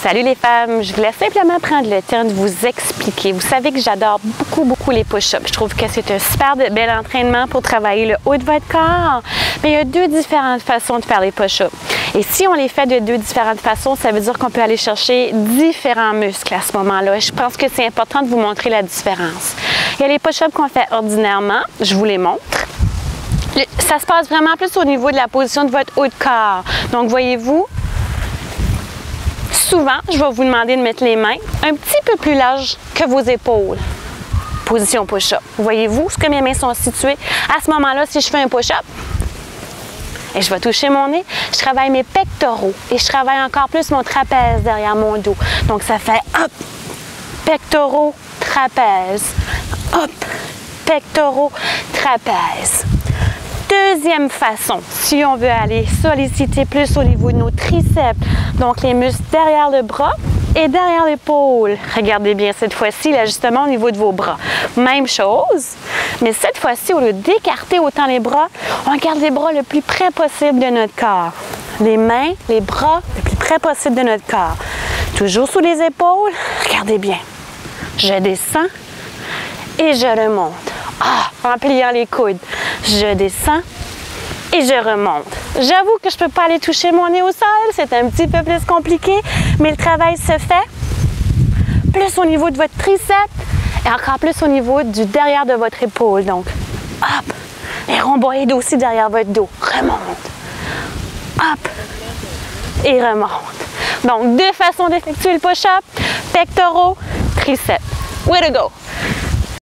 Salut les femmes, je voulais simplement prendre le temps de vous expliquer. Vous savez que j'adore beaucoup les push-ups. Je trouve que c'est un super bel entraînement pour travailler le haut de votre corps. Mais il y a deux différentes façons de faire les push-ups. Et si on les fait de deux différentes façons, ça veut dire qu'on peut aller chercher différents muscles à ce moment-là. Je pense que c'est important de vous montrer la différence. Il y a les push-ups qu'on fait ordinairement, je vous les montre. Ça se passe vraiment plus au niveau de la position de votre haut de corps. Donc voyez-vous, souvent, je vais vous demander de mettre les mains un petit peu plus larges que vos épaules. Position push-up. Voyez-vous ce que mes mains sont situées? À ce moment-là, si je fais un push-up, et je vais toucher mon nez, je travaille mes pectoraux et je travaille encore plus mon trapèze derrière mon dos. Donc, ça fait hop, pectoraux, trapèze, hop, pectoraux, trapèze. Deuxième façon, si on veut aller solliciter plus au niveau de nos triceps, donc les muscles derrière le bras et derrière l'épaule. Regardez bien cette fois-ci l'ajustement au niveau de vos bras. Même chose, mais cette fois-ci, au lieu d'écarter autant les bras, on garde les bras le plus près possible de notre corps. Les mains, les bras le plus près possible de notre corps. Toujours sous les épaules, regardez bien. Je descends et je remonte. En pliant les coudes. Je descends et je remonte. J'avoue que je ne peux pas aller toucher mon nez au sol, c'est un petit peu plus compliqué, mais le travail se fait plus au niveau de votre triceps et encore plus au niveau du derrière de votre épaule. Donc, hop, les rhomboïdes aussi derrière votre dos. Remonte. Hop, et remonte. Donc, deux façons d'effectuer le push-up, pectoraux, triceps. Way to go!